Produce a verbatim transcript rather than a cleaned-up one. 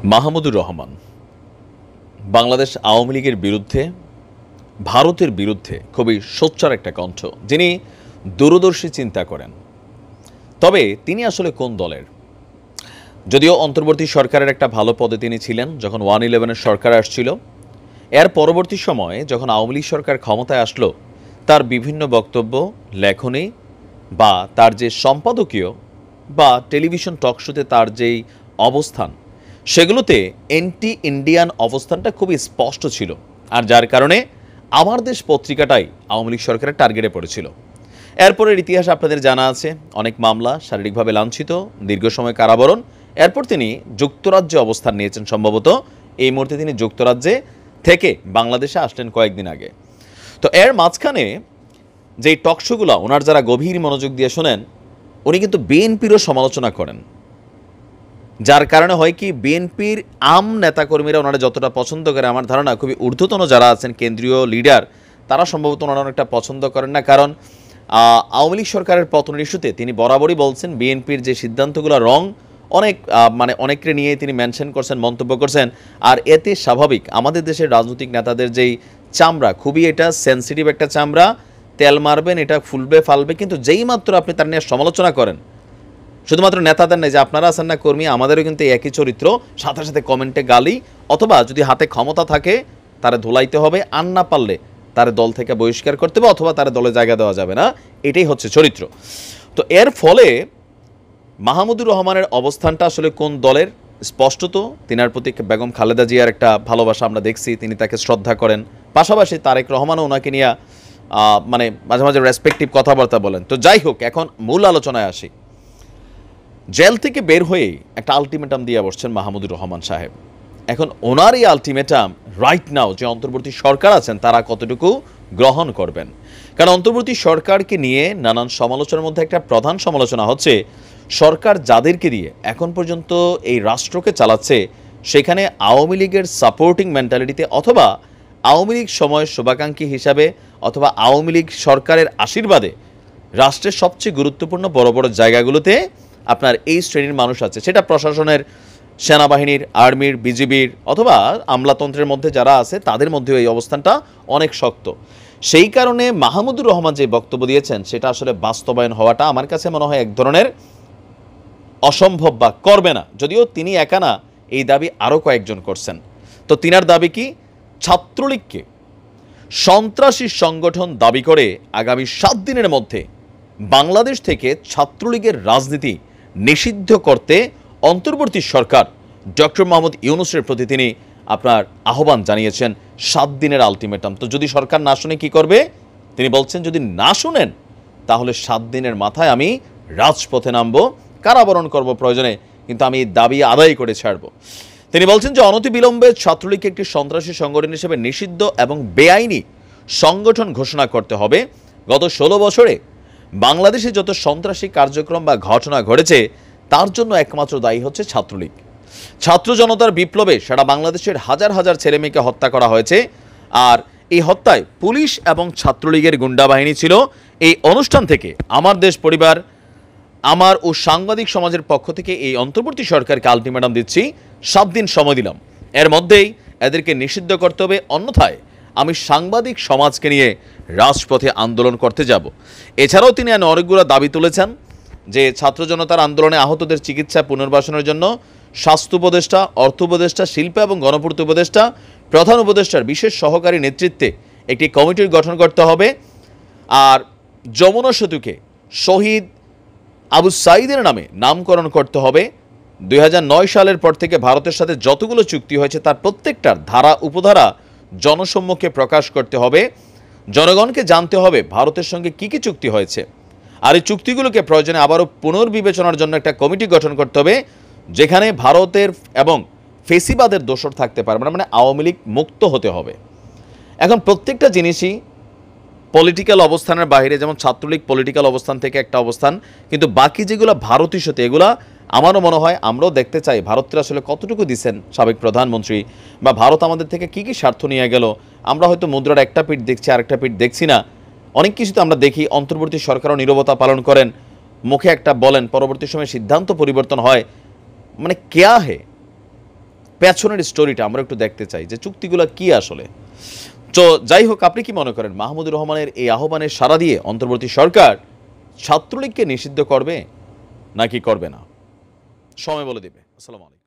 মাহমুদুর রহমান বাংলাদেশ আওয়ামী লীগের বিরুদ্ধে ভারতের বিরুদ্ধে খুবই সোচ্চার একটা কণ্ঠ, যিনি দূরদর্শী চিন্তা করেন। তবে তিনি আসলে কোন দলের? যদিও অন্তর্বর্তী সরকারের একটা ভালো পদে তিনি ছিলেন যখন ওয়ান ইলেভেনের সরকার আসছিল, এর পরবর্তী সময়ে যখন আওয়ামী লীগ সরকার ক্ষমতায় আসলো, তার বিভিন্ন বক্তব্য, লেখনী বা তার যে সম্পাদকীয় বা টেলিভিশন টকশোতে তার যেই অবস্থান, সেগুলোতে অ্যান্টি ইন্ডিয়ান অবস্থানটা খুবই স্পষ্ট ছিল। আর যার কারণে আমার দেশ পত্রিকাটাই আওয়ামী লীগ সরকারের টার্গেটে পড়েছিল। এরপরের ইতিহাস আপনাদের জানা আছে, অনেক মামলা, শারীরিকভাবে লাঞ্ছিত, দীর্ঘ সময় কারাবরণ। এরপর তিনি যুক্তরাজ্যে অবস্থান নিয়েছেন, সম্ভবত এই মুহূর্তে তিনি যুক্তরাজ্যে থেকে বাংলাদেশে আসলেন কয়েকদিন আগে। তো এর মাঝখানে যেই টকশোগুলো ওনার যারা গভীর মনোযোগ দিয়ে শোনেন, উনি কিন্তু বিএনপিরও সমালোচনা করেন। যার কারণে হয় কি, বিএনপির আম নেতাকর্মীরা ওনারা যতটা পছন্দ করে, আমার ধারণা খুবই ঊর্ধ্বতন যারা আছেন কেন্দ্রীয় লিডার, তারা সম্ভবত ওনারা অনেকটা পছন্দ করেন না। কারণ আওয়ামী লীগ সরকারের পতনের ইস্যুতে তিনি বরাবরই বলছেন বিএনপির যে সিদ্ধান্তগুলো রং, অনেক মানে অনেককে নিয়ে তিনি মেনশন করছেন, মন্তব্য করছেন। আর এতে স্বাভাবিক আমাদের দেশের রাজনৈতিক নেতাদের যেই চামড়া, খুবই এটা সেন্সিটিভ একটা চামড়া, তেল মারবেন এটা ফুলবে ফালবে, কিন্তু যেই মাত্র আপনি তার নিয়ে সমালোচনা করেন, শুধুমাত্র নেতাদের নেই, যে আপনারা আছেন না কর্মী, আমাদেরও কিন্তু একই চরিত্র, সাথে সাথে কমেন্টে গালি, অথবা যদি হাতে ক্ষমতা থাকে তারা ধুলাইতে হবে, আর না পারলে তার দল থেকে বহিষ্কার করতে হবে, অথবা তার দলে জায়গা দেওয়া যাবে না। এটাই হচ্ছে চরিত্র। তো এর ফলে মাহমুদুর রহমানের অবস্থানটা আসলে কোন দলের, স্পষ্টত তিনার প্রতি বেগম খালেদা জিয়ার একটা ভালোবাসা আমরা দেখছি, তিনি তাকে শ্রদ্ধা করেন। পাশাপাশি তারেক রহমানও ওনাকে নিয়ে মানে মাঝে মাঝে রেসপেক্টিভ কথাবার্তা বলেন। তো যাই হোক, এখন মূল আলোচনায় আসি। জেল থেকে বের হয়ে একটা আলটিমেটাম দিয়ে বসছেন মাহমুদুর রহমান সাহেব। এখন ওনার এই আলটিমেটাম রাইট নাও যে অন্তর্বর্তী সরকার আছেন তারা কতটুকু গ্রহণ করবেন। কারণ অন্তর্বর্তী সরকারকে নিয়ে নানান সমালোচনার মধ্যে একটা প্রধান সমালোচনা হচ্ছে, সরকার যাদেরকে দিয়ে এখন পর্যন্ত এই রাষ্ট্রকে চালাচ্ছে, সেখানে আওয়ামী লীগের সাপোর্টিং মেন্টালিটিতে, অথবা আওয়ামী লীগ সময় শুভাকাঙ্ক্ষী হিসাবে, অথবা আওয়ামী লীগ সরকারের আশীর্বাদে রাষ্ট্রের সবচেয়ে গুরুত্বপূর্ণ বড় বড় জায়গাগুলোতে আপনার এই শ্রেণীর মানুষ আছে, সেটা প্রশাসনের, সেনাবাহিনীর, আর্মির, বিজিবির, অথবা আমলাতন্ত্রের মধ্যে যারা আছে তাদের মধ্যেও এই অবস্থানটা অনেক শক্ত। সেই কারণে মাহমুদুর রহমান যে বক্তব্য দিয়েছেন সেটা আসলে বাস্তবায়ন হওয়াটা আমার কাছে মনে হয় এক ধরনের অসম্ভব, বা করবে না। যদিও তিনি একা না, এই দাবি আরও কয়েকজন করছেন। তো তিনার দাবি কি, ছাত্রলীগকে সন্ত্রাসী সংগঠন দাবি করে আগামী সাত দিনের মধ্যে বাংলাদেশ থেকে ছাত্রলীগের রাজনীতি নিষিদ্ধ করতে অন্তর্বর্তী সরকার ডক্টর মোহাম্মদ ইউনূসের প্রতি তিনি আপনার আহ্বান জানিয়েছেন। সাত দিনের আলটিমেটাম। তো যদি সরকার না শুনে কি করবে, তিনি বলছেন যদি না শুনেন তাহলে সাত দিনের মাথায় আমি রাজপথে নামবো, কারাবরণ করব প্রয়োজনে, কিন্তু আমি এই দাবি আদায় করে ছাড়ব। তিনি বলছেন যে অনতিবিলম্বে ছাত্রলীগকে একটি সন্ত্রাসী সংগঠন হিসেবে নিষিদ্ধ এবং বেআইনি সংগঠন ঘোষণা করতে হবে। গত ষোলো বছরে বাংলাদেশে যত সন্ত্রাসী কার্যক্রম বা ঘটনা ঘটেছে তার জন্য একমাত্র দায়ী হচ্ছে ছাত্রলীগ। ছাত্র জনতার বিপ্লবে সারা বাংলাদেশের হাজার হাজার ছেলেমেয়েকে হত্যা করা হয়েছে, আর এই হত্যায় পুলিশ এবং ছাত্রলীগের গুন্ডা বাহিনী ছিল। এই অনুষ্ঠান থেকে আমার দেশ পরিবার, আমার ও সাংবাদিক সমাজের পক্ষ থেকে এই অন্তর্বর্তী সরকারকে আলটিমেটাম দিচ্ছি, সাত দিন সময় দিলাম, এর মধ্যেই এদেরকে নিষিদ্ধ করতে হবে, অন্যথায় আমি সাংবাদিক সমাজকে নিয়ে রাজপথে আন্দোলন করতে যাব। এছাড়াও তিনি অনেকগুলো দাবি তুলেছেন, যে ছাত্র জনতার আন্দোলনে আহতদের চিকিৎসা পুনর্বাসনের জন্য স্বাস্থ্য উপদেষ্টা, অর্থ উপদেষ্টা, শিল্প এবং গণপূর্ত উপদেষ্টা, প্রধান উপদেষ্টার বিশেষ সহকারী নেতৃত্বে একটি কমিটির গঠন করতে হবে। আর যমুনা সেতুকে শহীদ আবু সাঈদের নামে নামকরণ করতে হবে। দুই হাজার নয় সালের পর থেকে ভারতের সাথে যতগুলো চুক্তি হয়েছে তার প্রত্যেকটার ধারা উপধারা জনসম্মুখে প্রকাশ করতে হবে। জনগণকে জানতে হবে ভারতের সঙ্গে কি কি চুক্তি হয়েছে, আর এই চুক্তিগুলোকে প্রয়োজনে আবারও পুনর্বিবেচনার জন্য একটা কমিটি গঠন করতে হবে, যেখানে ভারতের এবং ফেসিবাদের দোষর থাকতে পারবে না, মানে আওয়ামী লীগ মুক্ত হতে হবে। এখন প্রত্যেকটা জিনিসই পলিটিক্যাল অবস্থানের বাইরে, যেমন ছাত্রলীগ পলিটিক্যাল অবস্থান থেকে একটা অবস্থান, কিন্তু বাকি যেগুলো ভারত ইস্যুতে, এগুলা আমারও মনে হয় আমরাও দেখতে চাই ভারতের আসলে কতটুকু দিচ্ছেন সাবেক প্রধানমন্ত্রী, বা ভারত আমাদের থেকে কি কি স্বার্থ নিয়ে গেল। আমরা হয়তো মুদ্রার একটা পিঠ দেখছি, আরেকটা পিঠ দেখছি না। অনেক কিছুতে আমরা দেখি অন্তর্বর্তী সরকারও নীরবতা পালন করেন, মুখে একটা বলেন, পরবর্তী সময়ে সিদ্ধান্ত পরিবর্তন হয়। মানে কেয়া হে পেছনের স্টোরিটা আমরা একটু দেখতে চাই যে চুক্তিগুলো কি আসলে। তো যাই হোক, আপনি কি মনে করেন মাহমুদুর রহমানের এই আহ্বানের সাড়া দিয়ে অন্তর্বর্তী সরকার ছাত্রলীগকে নিষিদ্ধ করবে নাকি করবে না? সময় বলে দিবে। আসসালামু আলাইকুম।